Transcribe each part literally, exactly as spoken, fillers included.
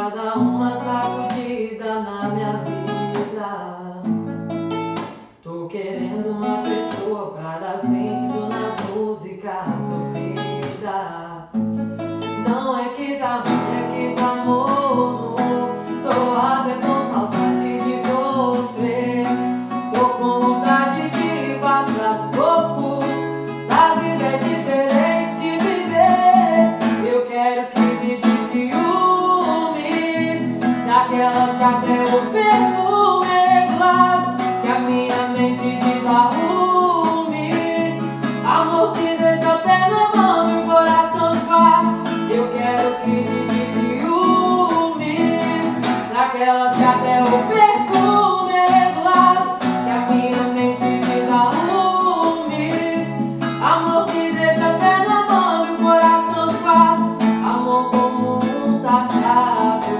cada uma sacudida na minha vida. Tô querendo uma pessoa pra dar sentido nas músicas sofrida. Não é que tá ruim, é que tá morno. Tô até com saudade de sofrer. Tô com vontade de passar sufoco. A vida é diferente de viver. Eu quero crise de ciúmes, daquelas que até o perfume é regulado, que a minha mente desarrume. Amor que deixa a pé na mão e o coração de fato. Eu quero crise de ciúmes, daquelas que até o perfume é regulado, que a minha mente desarrume. Amor que deixa a pé na mão e o coração de fato. Amor comum tá chato.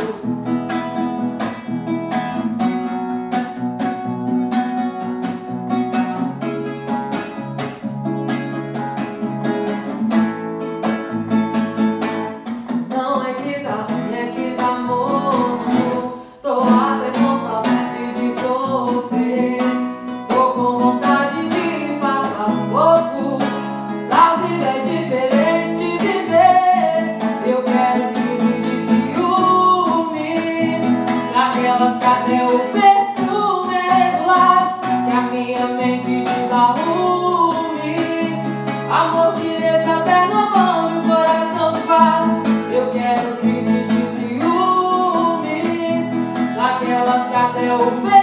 Não é que tá ruim, é que tá morto. Tô até com saudade de sofrer. Tô com vontade de passar sufoco. A vida é diferente de viver. Eu quero crise de ciúmes, daquelas que até o perfume é regulado, que a minha mente desarrume. Amor que deixa a pé na mão e o coração de fato. Eu quero crise de ciúmes, daquelas que até o